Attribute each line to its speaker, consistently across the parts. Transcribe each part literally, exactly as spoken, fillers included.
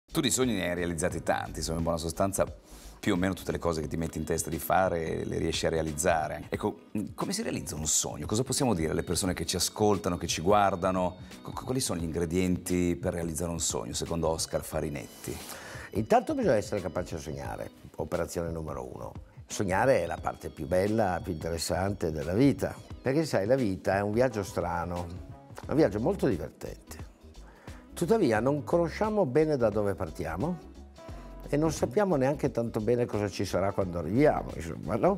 Speaker 1: Tu di sogni ne hai realizzati tanti, insomma, in buona sostanza più o meno tutte le cose che ti metti in testa di fare le riesci a realizzare. Ecco, come si realizza un sogno? Cosa possiamo dire alle persone che ci ascoltano, che ci guardano? Quali sono gli ingredienti per realizzare un sogno, secondo Oscar Farinetti?
Speaker 2: Intanto bisogna essere capaci di sognare, operazione numero uno. Sognare è la parte più bella, più interessante della vita, perché sai, la vita è un viaggio strano, un viaggio molto divertente. Tuttavia non conosciamo bene da dove partiamo e non sappiamo neanche tanto bene cosa ci sarà quando arriviamo, insomma, no?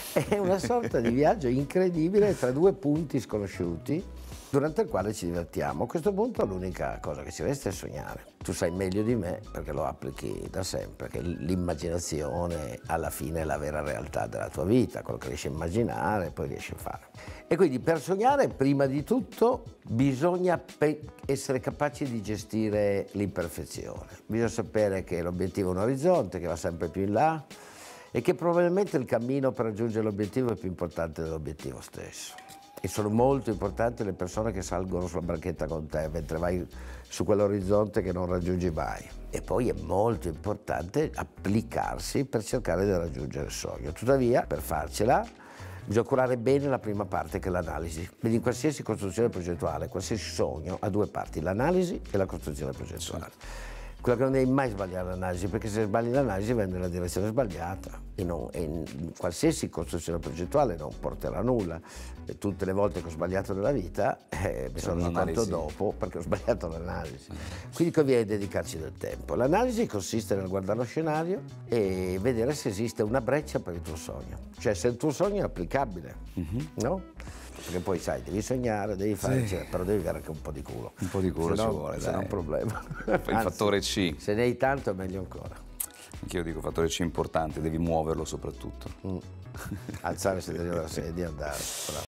Speaker 2: È una sorta di viaggio incredibile tra due punti sconosciuti durante il quale ci divertiamo. A questo punto l'unica cosa che ci resta è sognare. Tu sai meglio di me, perché lo applichi da sempre, che l'immaginazione alla fine è la vera realtà della tua vita, quello che riesci a immaginare poi riesci a fare. E quindi per sognare prima di tutto bisogna essere capaci di gestire l'imperfezione. Bisogna sapere che l'obiettivo è un orizzonte, che va sempre più in là e che probabilmente il cammino per raggiungere l'obiettivo è più importante dell'obiettivo stesso. E sono molto importanti le persone che salgono sulla branchetta con te mentre vai su quell'orizzonte che non raggiungi mai. E poi è molto importante applicarsi per cercare di raggiungere il sogno. Tuttavia, per farcela, bisogna curare bene la prima parte, che è l'analisi. Quindi in qualsiasi costruzione progettuale, qualsiasi sogno ha due parti, l'analisi e la costruzione progettuale. Quella che non devi mai sbagliare l'analisi, perché se sbagli l'analisi vai nella direzione sbagliata e, non, e in qualsiasi costruzione progettuale non porterà a nulla. E tutte le volte che ho sbagliato nella vita eh, mi sono reso conto dopo perché ho sbagliato l'analisi. Quindi conviene dedicarci del tempo. L'analisi consiste nel guardare lo scenario e vedere se esiste una breccia per il tuo sogno, cioè se il tuo sogno è applicabile, mm-hmm. no? Perché poi sai, devi sognare, devi fare, sì. cioè, però devi avere anche un po' di culo.
Speaker 1: Un po' di culo
Speaker 2: se
Speaker 1: ci
Speaker 2: no,
Speaker 1: vuole,
Speaker 2: se no è un problema.
Speaker 1: Il Anzi, fattore C.
Speaker 2: Se ne hai tanto è meglio ancora.
Speaker 1: Anch'io dico fattore C importante, devi muoverlo soprattutto.
Speaker 2: Mm. Alzare se devi dalla sedia e andare. Bravo.